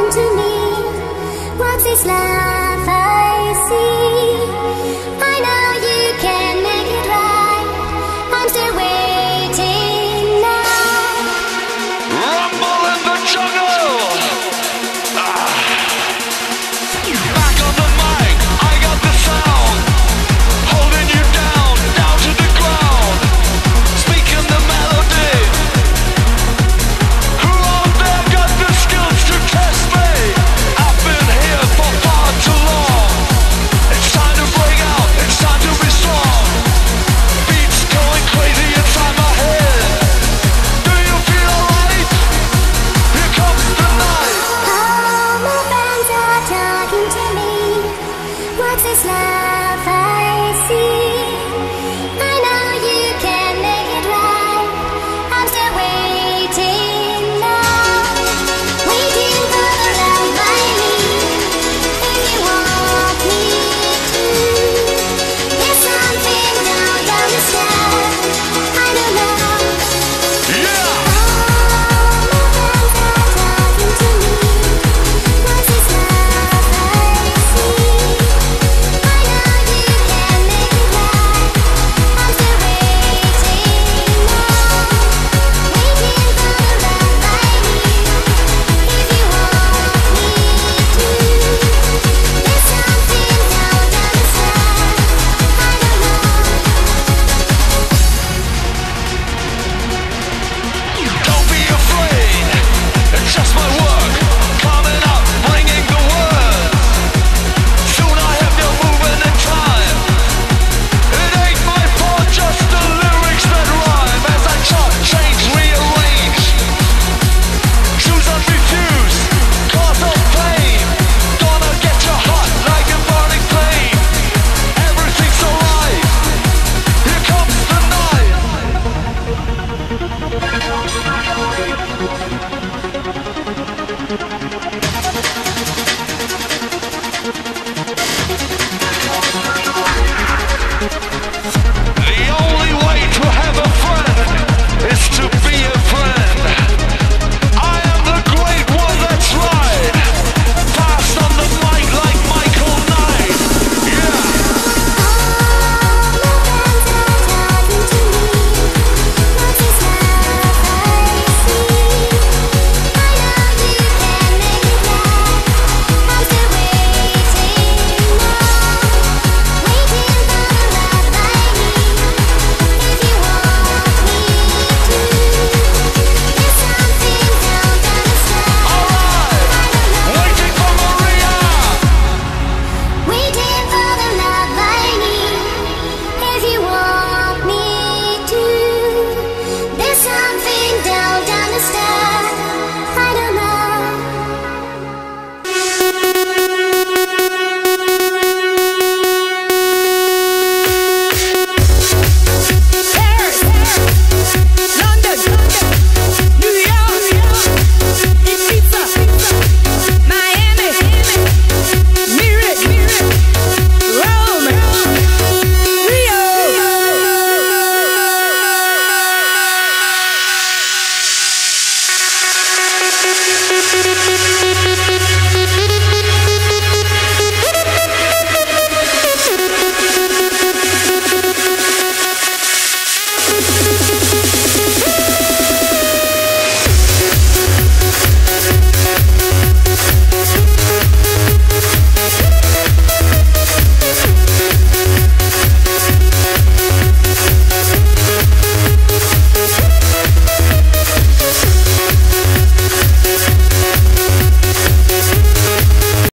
talking to me. What's this love I see? I know you can make it right. I'm still waiting now. Rumble in the jungle. Back on the mic, I got the sound. Holding you down, down to the ground. Speaking the melody. Who out there got the skills to test me? I've been here for far too long. It's time to break out, it's time to be strong. Beats going crazy inside my head. Do you feel alright? Here comes the night. All my friends are talking to me. What's this love I see? I know you can make it right. I'm still waiting now. Waiting for the love I need. If you want me to. There's something down the stairs. I don't know. Yeah! All my friends are talking to me. What's this love I see? I know you can make it right. I'm still waiting now. Waiting for the love I need. If you want me to. There's something down the stairs. I don't know. Don't be afraid, it's just my work. Coming up, bringing the word. Soon I have you moving in time. It ain't my fault, just the lyrics that rhyme. As I chop, change, rearrange. Choose and refuse, cause of pain. Gonna get you hot like a burning flame. Everything's alright, here comes the night. The only way to have a friend is to be a friend. I am the great one, that's right. Fast on the mic like Michael Knight. Yeah. All my friends are talking to me. What's this love I see? I know you can make it right. I'm still waiting now. Waiting for the love I need. If you want me to. There's something down the stairs. Alright. I don't know. Waiting for Maria. Waiting for the love I need. If you want me to. There's something down the stairs. I don't Paris, London, New York, Ibiza, Miami, Madrid, Rome, Rio.